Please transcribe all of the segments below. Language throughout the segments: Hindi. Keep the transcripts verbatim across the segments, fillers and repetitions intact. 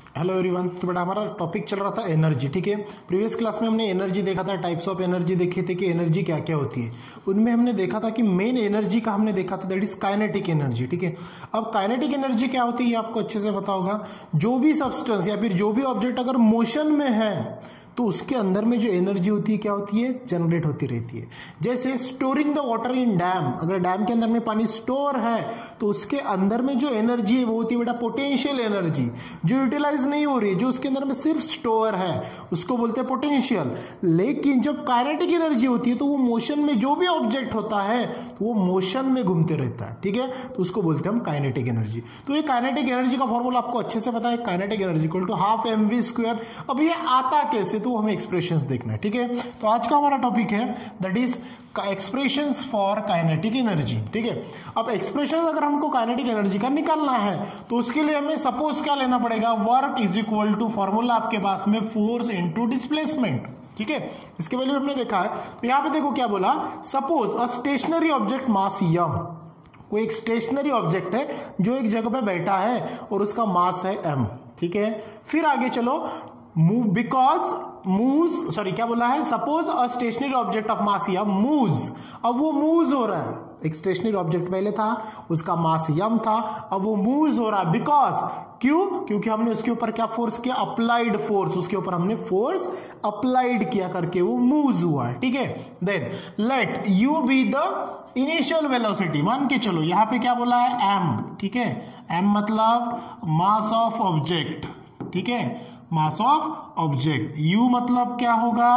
Hello everyone. तो बेटा हमारा टॉपिक चल रहा था एनर्जी। ठीक है, प्रीवियस क्लास में हमने एनर्जी देखा था, टाइप्स ऑफ एनर्जी देखे थे कि एनर्जी क्या क्या होती है। उनमें हमने देखा था कि मेन एनर्जी का हमने देखा था दैट इज काइनेटिक एनर्जी। ठीक है, अब काइनेटिक एनर्जी क्या होती है ये आपको अच्छे से पता होगा। जो भी सब्सटेंस या फिर जो भी ऑब्जेक्ट अगर मोशन में है तो उसके अंदर में जो एनर्जी होती है क्या होती है, जनरेट होती रहती है। जैसे storing the water in dam, अगर डैम के अंदर में पानी स्टोर है तो उसके अंदर में जो एनर्जी है वो होती है बेटा पोटेंशियल एनर्जी, जो यूटिलाइज नहीं हो रही है, जो उसके अंदर में सिर्फ स्टोर है, उसको बोलते हैं पोटेंशियल। लेकिन जब काइनेटिक एनर्जी होती है तो वो मोशन में जो भी ऑब्जेक्ट होता है तो वो मोशन में घूमते रहता है। ठीक है, तो उसको बोलते हैं हम काइनेटिक एनर्जी। तो ये काइनेटिक एनर्जी का फॉर्मूला आपको अच्छे से पता है, kinetic energy equal to half M V square. अब ये आता कैसे, तो हमें एक्सप्रेशंस देखना है। ठीक है, तो आज का हमारा टॉपिक है that is expressions for kinetic energy. ठीक है, अब एक्सप्रेशन अगर हमको काइनेटिक एनर्जी का निकालना है तो उसके लिए हमें सपोज क्या लेना पड़ेगा, work is equal to formula आपके पास में फोर्स इनटू डिस्प्लेसमेंट। ठीक है, इसके वैल्यू हमने देखा है। तो यहां पे देखो क्या बोला, suppose a stationary object mass M, कोई एक स्टेशनरी ऑब्जेक्ट है जो एक जगह पे बैठा है और उसका मास है एम। ठीक है, फिर आगे चलो, मूव बिकॉज मूव्स सॉरी क्या बोला है, suppose a stationary object of mass M moves. अब वो मूव्स हो रहा है, एक स्टेशनरी ऑब्जेक्ट पहले था उसका मास यम था, अब वो मूव्स हो रहा है बिकॉज क्यों, क्योंकि हमने उसके ऊपर क्या फोर्स किया, अप्लाइड फोर्स, उसके ऊपर हमने फोर्स अप्लाइड किया करके वो मूव्स हुआ है। ठीक है, then let U be the initial velocity, मान के चलो यहां पे क्या बोला है एम। ठीक है, एम मतलब मास ऑफ ऑब्जेक्ट। ठीक है, मास ऑफ ऑब्जेक्ट, यू मतलब क्या होगा,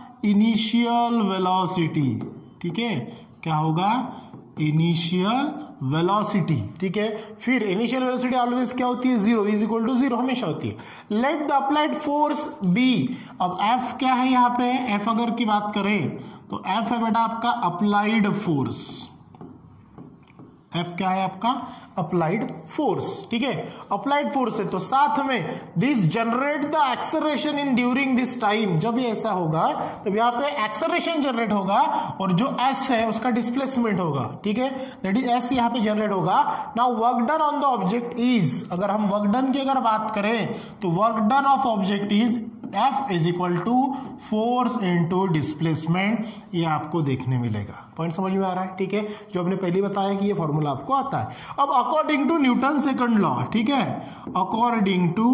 इनिशियल वेलोसिटी। ठीक है, क्या होगा, इनिशियल वेलोसिटी। ठीक है, फिर इनिशियल वेलोसिटी ऑलवेज क्या होती है, zero, is equal to zero हमेशा होती है। Let the applied force be, अब एफ क्या है यहाँ पे, एफ अगर की बात करें तो एफ है बेटा आपका अप्लाइड फोर्स। एफ क्या है आपका, अप्लाइड फोर्स। ठीक है, अप्लाइड फोर्स है तो साथ में this generate the acceleration in during this time. जब ये ऐसा होगा तब यहाँ पे एक्सेलरेशन जनरेट होगा और जो एस है उसका डिस्प्लेसमेंट होगा। ठीक है, दैट इज एस यहाँ पे जनरेट होगा। Now work done on the object is, अगर हम वर्क डन की अगर बात करें तो work done of object is F is equal to force into displacement, ये आपको देखने मिलेगा। पॉइंट समझ में आ रहा है। ठीक है, जो हमने पहले बताया कि ये फॉर्मूला आपको आता है। अब according to Newton second law, ठीक है, according to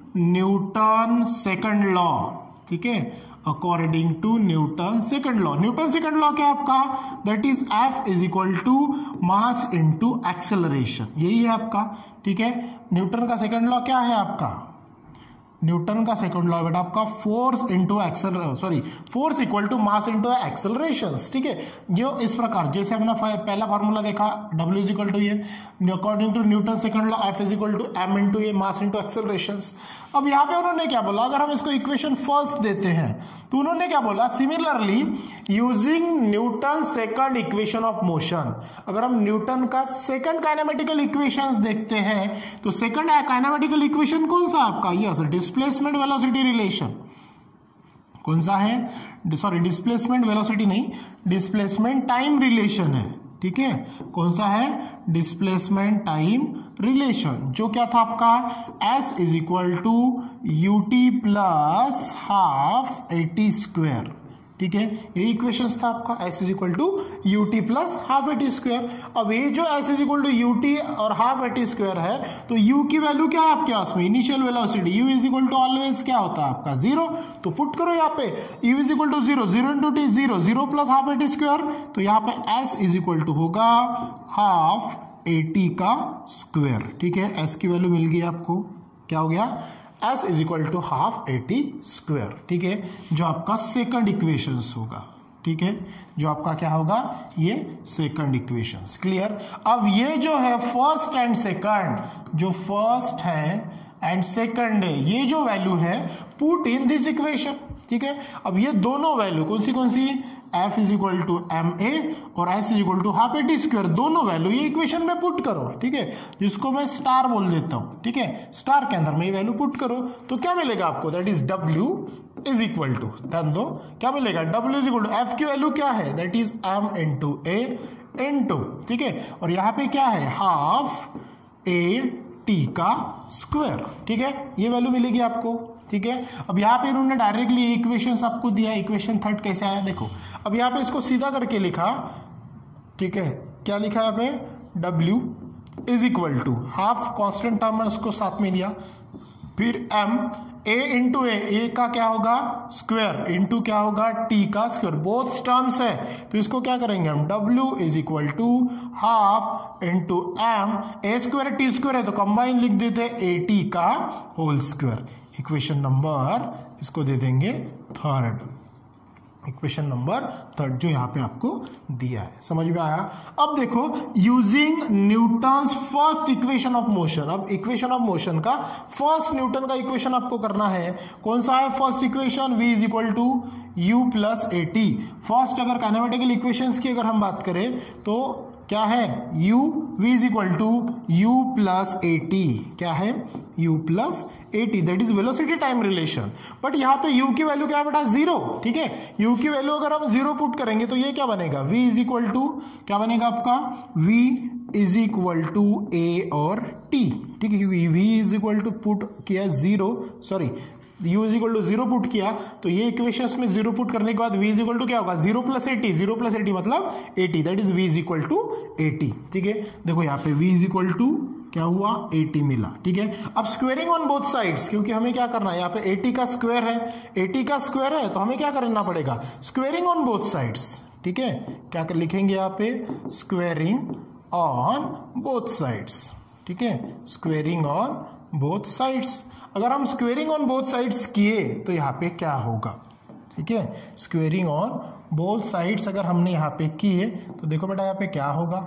Newton second law, ठीक है, according to Newton second law, Newton second law क्या है आपका, that is F is equal to mass into acceleration, यही है आपका। ठीक है, न्यूटन का सेकंड लॉ क्या है आपका, न्यूटन का सेकंड लॉ बेटा आपका force into acceleration, sorry force equal to mass into acceleration. ठीक है, जो इस प्रकार जैसे हमने पहला फॉर्मूला देखा W इज इक्वल टू ये, according to Newton second law F is equal to M into ये मास इंटू एक्सेलरेशन। अब यहाँ पे उन्होंने क्या बोला, अगर हम इसको इक्वेशन फर्स्ट देते हैं तो उन्होंने क्या बोला, similarly using Newton second equation of motion, अगर हम न्यूटन का सेकंड काइनेमेटिकल इक्वेशंस देखते हैं तो सेकंड काइनेमेटिकल इक्वेशन कौन सा आपका, यस डिस्प्लेसमेंट वेलोसिटी रिलेशन, कौन सा है, सॉरी डिस्प्लेसमेंट वेलोसिटी नहीं, डिस्प्लेसमेंट टाइम रिलेशन है। ठीक है, कौन सा है, डिस्प्लेसमेंट टाइम रिलेशन, जो क्या था आपका S is equal to U T plus half A T square. ठीक है, ये इक्वेशंस था आपका, S is equal to U T plus half A T square. अब ये जो S is equal to U T और हाफ ए टी स्क्वायर है तो U की वैल्यू क्या है आपके पास में, initial velocity, U is equal to always क्या होता है आपका, जीरो। तो पुट करो यहाँ पे U is equal to zero, zero into T zero, zero plus half A T square, तो यहाँ पे S इज इक्वल टू होगा हाफ ए टी का स्क्वायर। ठीक है, S की वैल्यू मिल गई आपको, क्या हो गया, S is equal to half A T square. ठीक है, जो आपका सेकंड इक्वेशंस होगा। ठीक है, जो आपका क्या होगा, ये सेकंड इक्वेशंस। क्लियर। अब ये जो है फर्स्ट एंड सेकंड, जो फर्स्ट है एंड सेकंड है, ये जो वैल्यू है पुट इन दिस इक्वेशन। ठीक है, अब ये दोनों वैल्यू कौन सी कौन सी, F is equal to M A और S is equal to half A T square, दोनों वैल्यू ये इक्वेशन में पुट करो। ठीक है, जिसको मैं स्टार बोल देता हूं। ठीक है, स्टार के अंदर में ये वैल्यू पुट करो तो क्या मिलेगा आपको, that is W is equal to, ध्यान दो क्या मिलेगा, W is equal to F की वैल्यू क्या है, that is M into A into, ठीक है, और यहाँ पे क्या है, हाफ ए टी का स्क्वायर, ठीक है, ये वैल्यू मिलेगी आपको, ठीक है। अब यहाँ पे इन्होंने डायरेक्टली इक्वेशंस आपको दिया, इक्वेशन थर्ड कैसे आया देखो। अब यहाँ पे इसको सीधा करके लिखा, ठीक है, क्या लिखा है यहाँ पे, W is equal to half constant term है उसको साथ में लिया, फिर m a into A, A का क्या होगा स्क्वायर इंटू क्या होगा t का स्क्वायर, बोथ टर्म्स है तो इसको क्या करेंगे हम, W is equal to half into M, A square T square है तो कंबाइन लिख देते ए टी का होल स्क्वायर। इक्वेशन नंबर इसको दे देंगे थर्ड, इक्वेशन नंबर थर्ड जो यहाँ पे आपको दिया है, समझ में आया। अब देखो using Newton's first equation of motion, अब इक्वेशन ऑफ मोशन का फर्स्ट न्यूटन का इक्वेशन आपको करना है, कौन सा है first equation, v is equal to U plus A T. First अगर काइनेमेटिकल इक्वेशंस की अगर हम बात करें तो क्या है, u v is equal to U plus A T, क्या है u plus A T, that is velocity time relation. But यहाँ पे u की वैल्यू क्या है बेटा, जीरो, ठीक है, u की वैल्यू अगर हम जीरो पुट करेंगे तो ये क्या बनेगा, v इज इक्वल टू क्या बनेगा आपका, v is equal to a और t, ठीक है, क्योंकि v is equal to put किया zero, sorry u is equal to zero put किया तो ये इक्वेशंस में जीरो पुट करने के बाद v इज इक्वल टू क्या होगा, zero plus A T, zero plus A T मतलब A T, that is v is equal to A T, ठीक है। देखो यहाँ पे v इज इक्वल टू क्या हुआ, एटी मिला, ठीक है। अब स्क्वेयरिंग ऑन बोथ साइड्स, क्योंकि हमें क्या करना है, यहाँ पे एटी का स्क्वायर है, एटी का स्क्वायर है तो हमें क्या करना पड़ेगा, स्क्वेयरिंग ऑन बोथ साइड्स, ठीक है, क्या कर लिखेंगे यहाँ पे, स्क्वेयरिंग ऑन बोथ साइड्स, ठीक है, स्क्वेयरिंग ऑन बोथ साइड्स। अगर हम स्क्वेयरिंग ऑन बोथ साइड्स किए तो यहाँ पे क्या होगा, ठीक है, स्क्वेयरिंग ऑन बोथ साइड्स अगर हमने यहाँ पे किए तो देखो बेटा यहाँ पे क्या होगा,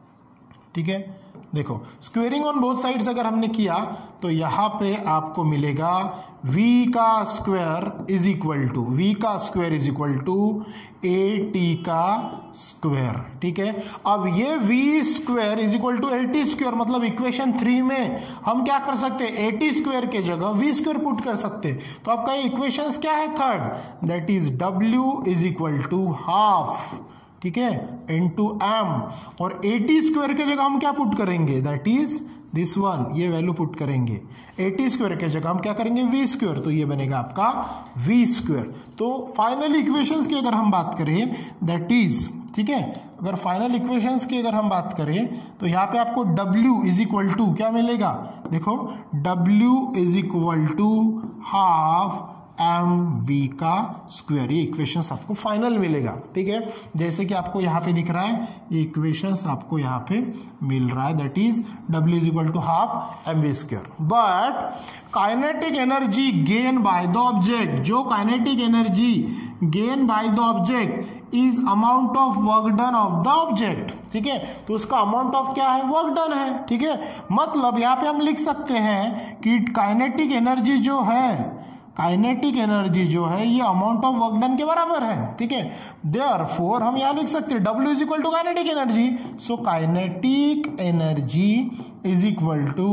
ठीक है, देखो स्क्वेयरिंग ऑन बोथ साइड्स अगर हमने किया तो यहाँ पे आपको मिलेगा v का square is equal to, v का square is equal to A T का स्क्वायर, ठीक है। अब ये v square is equal to A T square, मतलब इक्वेशन थ्री में हम क्या कर सकते हैं, ए टी स्क्वायर के जगह v स्क्वायर पुट कर सकते हैं, तो आपका इक्वेशन क्या है third, that is w is equal to half, ठीक है, इंटू एम, और एटी स्क्वायर के जगह हम क्या पुट करेंगे, दैट इज दिस वन, ये वैल्यू पुट करेंगे, एटी स्क्वायर के जगह हम क्या करेंगे, वी स्क्वायर, तो ये बनेगा आपका वी स्क्वायर। तो फाइनल इक्वेशंस की अगर हम बात करें दैट इज, ठीक है, अगर फाइनल इक्वेशंस की अगर हम बात करें तो यहाँ पे आपको W इज इक्वल टू क्या मिलेगा, देखो W is equal to half M V का स्क्वायर, ये इक्वेशंस आपको फाइनल मिलेगा, ठीक है, जैसे कि आपको यहाँ पे दिख रहा है ये इक्वेशंस आपको यहाँ पे मिल रहा है, that is W is equal to half M V square. But kinetic energy gain by the object, जो kinetic energy gain by the object is amount of work done of the object, ठीक है, तो उसका अमाउंट ऑफ क्या है, वर्क डन है, ठीक है। मतलब यहाँ पे हम लिख सकते हैं कि काइनेटिक एनर्जी जो है, काइनेटिक एनर्जी जो है ये अमाउंट ऑफ वर्क डन के बराबर है, ठीक है, देयरफॉर हम यहाँ लिख सकते हैं W is equal to kinetic energy, so kinetic energy is equal to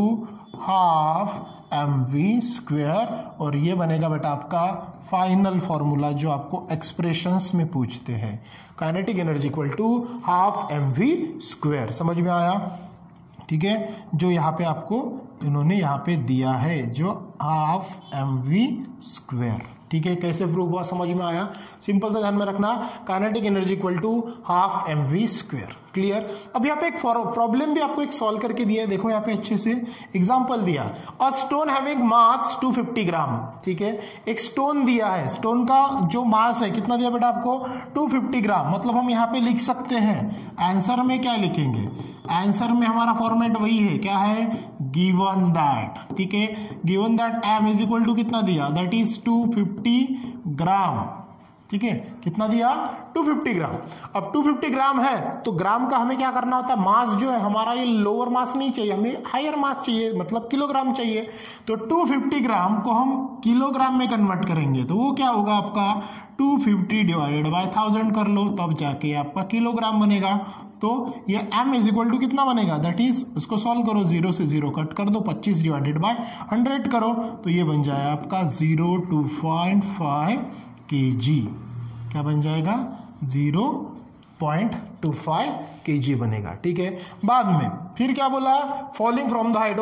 half M V square, और ये बनेगा बेटा आपका फाइनल फॉर्मूला जो आपको एक्सप्रेशंस में पूछते हैं, kinetic energy equal to half M V square, समझ में आया, ठीक है, जो यहाँ पे आपको इन्होंने यहाँ पे दिया है जो हाफ एम वी स्क्वायर, ठीक है, कैसे प्रूव हुआ समझ में आया, सिंपल सा ध्यान में रखना, kinetic energy equal to half M V square, clear. अब यहाँ पे एक प्रॉब्लम भी आपको एक सॉल्व करके दिया है, देखो यहाँ पे अच्छे से एग्जांपल दिया, a stone having mass two fifty gram, ठीक है, एक स्टोन दिया है, स्टोन का जो मास है कितना दिया बेटा आपको, टू फिफ्टी ग्राम, मतलब हम यहाँ पे लिख सकते हैं, आंसर में क्या लिखेंगे, आंसर में हमारा फॉर्मेट वही है, क्या है, गिवन दैट, ठीक है, given that M is equal to कितना दिया, that is two fifty gram, ठीक है, कितना दिया, टू फिफ्टी ग्राम। अब टू फिफ्टी ग्राम है तो ग्राम का हमें क्या करना होता है, मास जो है हमारा ये लोअर मास नहीं चाहिए, हमें हायर मास चाहिए, मतलब किलोग्राम चाहिए, तो टू फिफ्टी ग्राम को हम किलोग्राम में कन्वर्ट करेंगे तो वो क्या होगा आपका two fifty divided by thousand कर लो, तब जाके आपका किलोग्राम बनेगा, तो ये m इज इक्वल टू कितना बनेगा, दैट इज उसको सॉल्व करो, जीरो से जीरो कट कर दो, पच्चीस डिवाइडेड बाय हंड्रेड करो, तो ये बन जाए आपका जीरो टू पॉइंट फाइव के जी, क्या बन जाएगा, जीरो पॉइंट टू फाइव के जी बनेगा, ठीक है। बाद में फिर क्या बोला, फॉलिंग फ्रॉम द हाइट,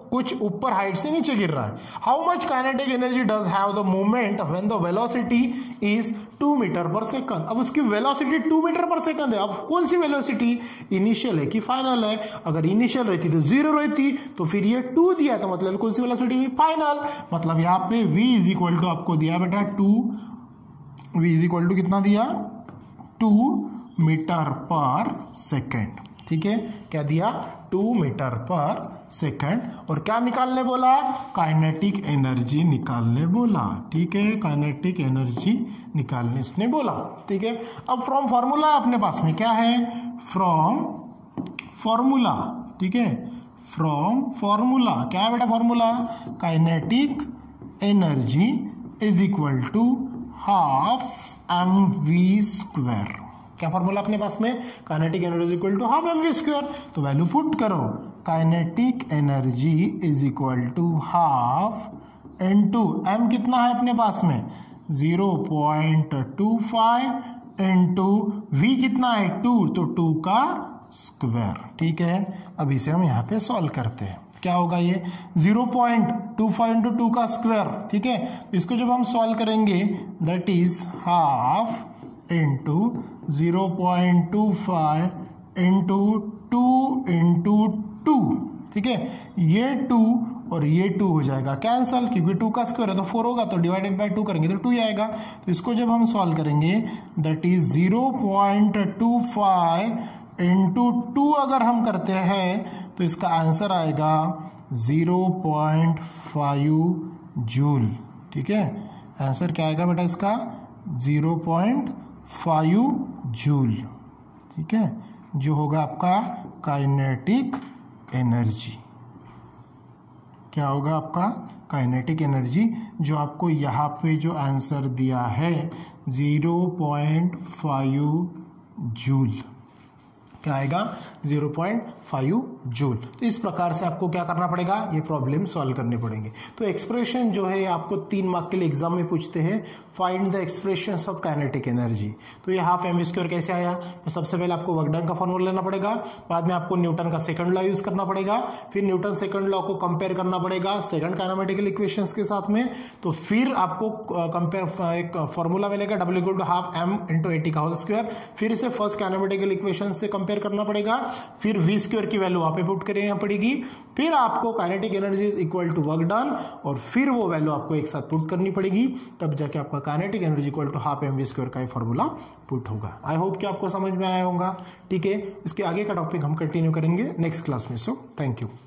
कुछ ऊपर हाइट से नीचे गिर रहा है। How much kinetic energy does have the moment when the velocity is two metre per second. अब उसकी velocity two metre per second है। अब कौन सी वेलोसिटी, इनिशियल है कि फाइनल है? अगर इनिशियल रहती तो जीरो रहती, तो फिर ये टू दिया तो मतलब कौन सी वेलोसिटी हुई, फाइनल। मतलब यहाँ पे v इज इक्वल टू आपको दिया बेटा two, v is equal to कितना दिया, टू मीटर पर सेकेंड। ठीक है, क्या दिया, टू मीटर पर सेकेंड। और क्या निकालने बोला, काइनेटिक एनर्जी निकालने बोला। ठीक है, काइनेटिक एनर्जी निकालने इसने बोला। ठीक है, अब फ्रॉम फॉर्मूला अपने पास में क्या है, फ्रॉम फॉर्मूला। ठीक है, फ्रॉम फॉर्मूला क्या है बेटा, formula kinetic energy is equal to half M V square. क्या फॉर्मूला अपने पास में, kinetic energy equal to half M V square. तो वैल्यू पुट करो, kinetic energy is equal to half into M कितना है अपने पास में, zero point two five into V कितना है, टू, तो टू का स्क्वायर। ठीक है, अब इसे हम यहाँ पे सॉल्व करते हैं। क्या होगा ये, zero point two five into two का स्क्वायर। ठीक है, इसको जब हम सॉल्व करेंगे that is half into zero point two five into two into two. ठीक है, ये टू और ये टू हो जाएगा कैंसल, क्योंकि टू का स्क्वायर है तो फोर होगा, तो डिवाइडेड बाय टू करेंगे तो टू ही आएगा। तो इसको जब हम सॉल्व करेंगे that is zero point two five into two अगर हम करते हैं तो इसका आंसर आएगा जीरो पॉइंट फाइव जूल। ठीक है, आंसर क्या आएगा बेटा इसका, जीरो पॉइंट फाइव जूल। ठीक है, जो होगा आपका काइनेटिक एनर्जी। क्या होगा आपका काइनेटिक एनर्जी, जो आपको यहाँ पे जो आंसर दिया है जीरो पॉइंट फाइव जूल। क्या आएगा, जीरो पॉइंट फाइव जूल। तो इस प्रकार से आपको क्या करना पड़ेगा, ये प्रॉब्लम सॉल्व करनी पड़ेंगे। तो एक्सप्रेशन जो है आपको तीन मार्क के लिए एग्जाम में पूछते हैं, find the expressions of kinetic energy. तो ये हाफ एम वी स्क्वायर कैसे आया, तो सबसे पहले आपको वर्क डन का फॉर्मूला लेना पड़ेगा, बाद में आपको न्यूटन का सेकंड लॉ यूज करना पड़ेगा, फिर न्यूटन सेकंड लॉ को कंपेयर करना पड़ेगा सेकंड काइनेमेटिकल इक्वेशंस के साथ में, तो फिर आपको कंपेयर एक फॉर्मूला मिलेगा W equal to half M into a t का होल स्क्वायर, फिर इसे फर्स्ट काइनेमेटिकल इक्वेशन से कंपेयर करना पड़ेगा, फिर वी स्क्वायर की वैल्यू वहां पे पुट करनी पड़ेगी, फिर आपको kinetic energy is equal to work done, और फिर वो वैल्यू आपको एक साथ पुट करनी पड़ेगी, तब जाके आपका kinetic energy equal to half M V square का फॉर्मूला पुट होगा। आई होप कि आपको समझ में आया होगा। ठीक है, इसके आगे का टॉपिक हम कंटिन्यू करेंगे नेक्स्ट क्लास में। So thank you.